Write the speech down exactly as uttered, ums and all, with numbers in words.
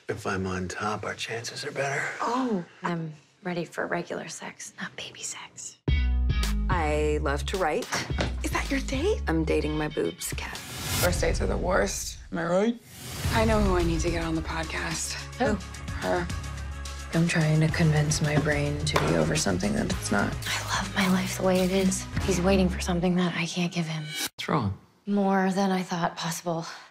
If I'm on top, our chances are better. Oh, I'm ready for regular sex, not baby sex. I love to write. Is that your date? I'm dating my boobs cat. First dates are the worst. Am I right? I know who I need to get on the podcast. Who? Her. I'm trying to convince my brain to be over something that it's not. I love my life the way it is. He's waiting for something that I can't give him. What's wrong? More than I thought possible.